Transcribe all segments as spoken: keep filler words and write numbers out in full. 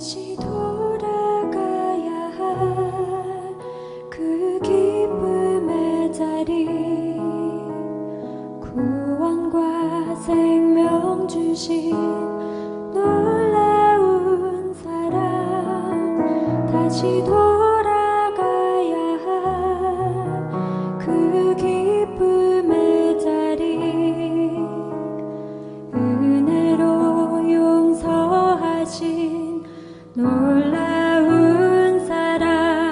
다시 돌아가야 할 그 기쁨의 자리, 구원과 생명 주신 놀라운 사랑, 다시 돌아가야 할 그 기쁨의 자리, 은혜로 용서하신 놀라운 사랑,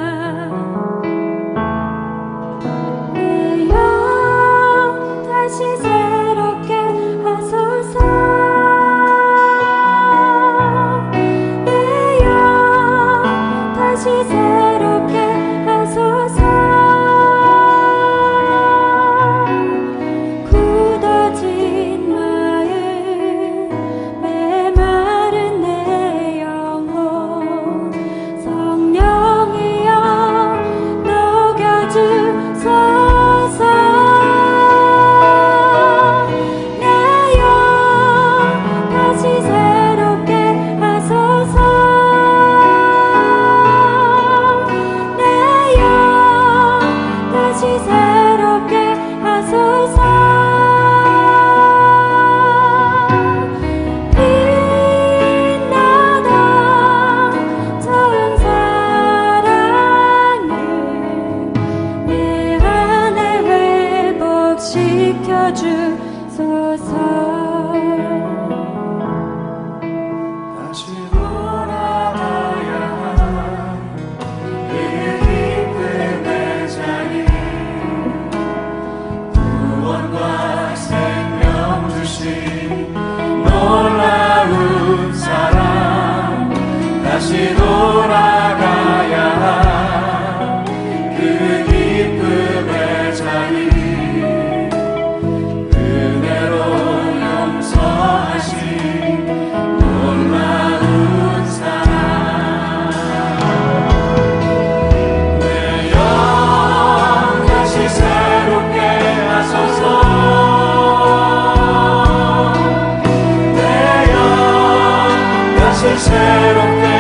내 영 다시 새롭게 하소서. 내 영 다시 새롭게 하소서. 굳어진 마음, 메마른 내 영혼, 성령이여 녹여주소서. 내 영 다시 새롭게 하소서. 내 영 다시 새롭게 하소서. 빛나던 처음 사랑을 내 안에 회복시켜주소서. 다시 돌아가야 할 그 기쁨의 자리, 구원과 생명 주신 놀라운 사랑, 다시 돌아가야 할 그 기쁨의 자리, 은혜로 용서하신 놀라운 사랑, 내 영 다시 새롭게 하소서. 내 영 다시 새롭게